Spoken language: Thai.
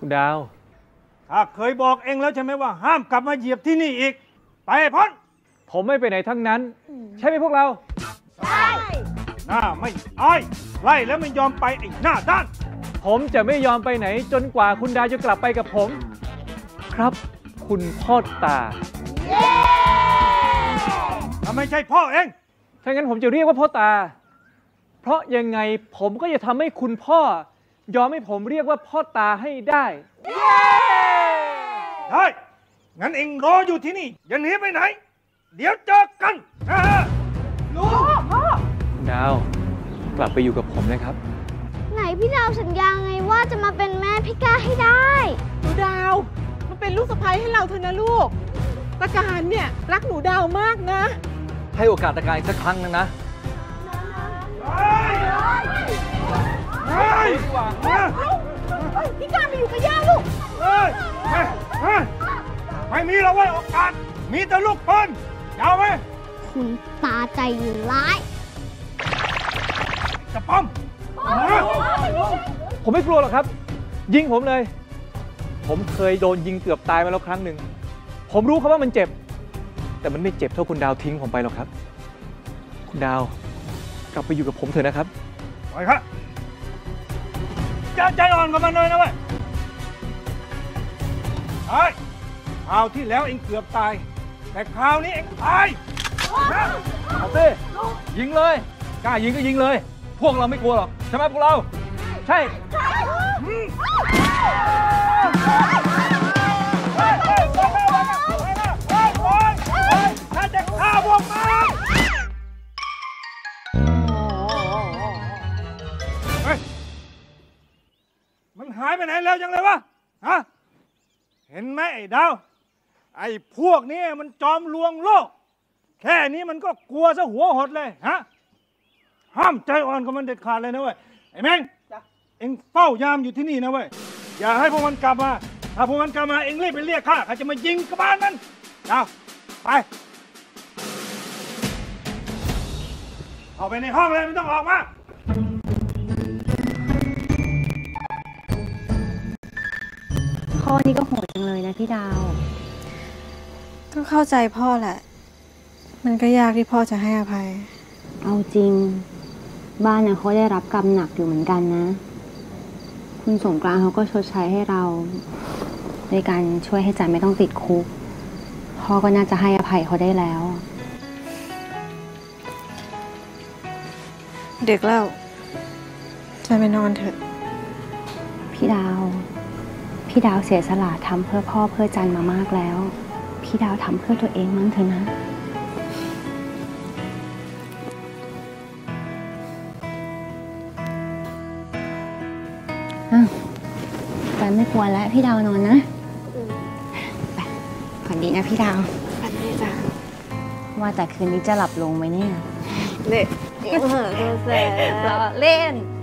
คุณดาวข้าเคยบอกเองแล้วใช่ไหมว่าห้ามกลับมาเหยียบที่นี่อีกไปพ้นผมไม่ไปไหนทั้งนั้นใช่ไหมพวกเราใช่หน้าไม่อายไล่แล้วไม่ยอมไปไอ้หน้าด้านผมจะไม่ยอมไปไหนจนกว่าคุณดาวจะกลับไปกับผมครับคุณพ่อตาถ้าไม่ใช่พ่อเองถ้างั้นผมจะเรียกว่าพ่อตาเพราะยังไงผมก็จะทำให้คุณพ่อยอมให้ผมเรียกว่าพ่อตาให้ได้ได้งั้นเองรออยู่ที่นี่อย่าหนีไปไหนเดี๋ยวเจอกันลูกพ่อคุณดาวกลับไปอยู่กับผมนะครับไหนพี่ดาวสัญญาไงว่าจะมาเป็นแม่พี่ก้าให้ได้หนูดาวมันเป็นลูกสะใภ้ให้เราเถอะนะลูกตะการเนี่ยรักหนูดาวมากนะให้โอกาสตะการอีกสักครั้งนึงนะพี่ก้าไปอยู่กับย่าลูกไม่มีหรอกว่าโอกาสมีแต่ลูกปืนยาวไหมคุณตาใจร้ายจะป้อมผมไม่กลัวหรอกครับยิงผมเลยผมเคยโดนยิงเกือบตายมาแล้วครั้งหนึ่งผมรู้ครับว่ามันเจ็บแต่มันไม่เจ็บเท่าคุณดาวทิ้งผมไปหรอกครับคุณดาวกลับไปอยู่กับผมเถอะนะครับไปครับใจอ่อนกับมันเลยนะเว้ยไอ้คราวที่แล้วเองเกือบตายแต่คราวนี้เองตายเอาสิยิงเลยกล้ายิงก็ยิงเลยพวกเราไม่กลัวหรอกใช่ไหมพวกเราใช่ถ้าจะฆ่าพวกมันหายไปไหนแล้วยังเลยวะฮะเห็นไหมไอ้ดาวไอ้พวกนี้มันจอมลวงโลกแค่นี้มันก็กลัวซะหัวหดเลยฮะห้ามใจอ่อนกับมันเด็ดขาดเลยนะเว้ยไอ้แมงเอ็งเฝ้ายามอยู่ที่นี่นะเว้ยอย่าให้พวกมันกลับมาถ้าพวกมันกลับมาเอ็งรีบไปเรียกข้าจะมายิงกระบาลมันเอาไปเอาไปในห้องเลยไม่ต้องออกมาพ่อนี่ก็โหดจังเลยนะพี่ดาวก็เข้าใจพ่อแหละมันก็ยากที่พ่อจะให้อภัยเอาจริงบ้านเนี่ยเขาได้รับกรรมหนักอยู่เหมือนกันนะคุณสงกรานต์เขาก็ชดใช้ให้เราในการช่วยให้จันไม่ต้องติดคุกพ่อก็น่าจะให้อภัยเขาได้แล้วเด็กแล้วจะไปนอนเถอะพี่ดาวเสียสละทำเพื่อพ่อเพื่อจันมามากแล้วพี่ดาวทำเพื่อตัวเองมั้งเถอะนะจันไม่กลัวแล้วพี่ดาวนอนนะไปฝันดีนะพี่ดาวฝันดีจ้ะว่าแต่คืนนี้จะหลับลงไหมเนี่ยเล่นล้อเล่น